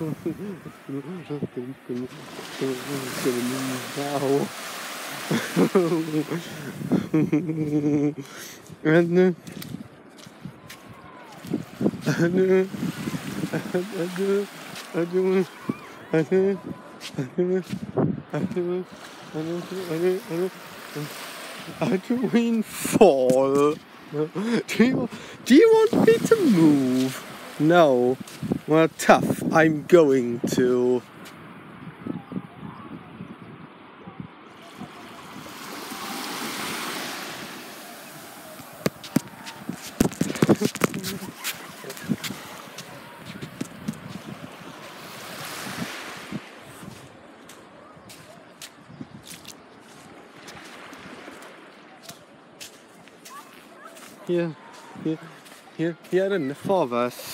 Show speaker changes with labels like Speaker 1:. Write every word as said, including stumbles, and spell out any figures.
Speaker 1: and Adwin fall. Do you, do you want me to move? No. Well, tough. I'm going to. Here, here, here, here in the forest.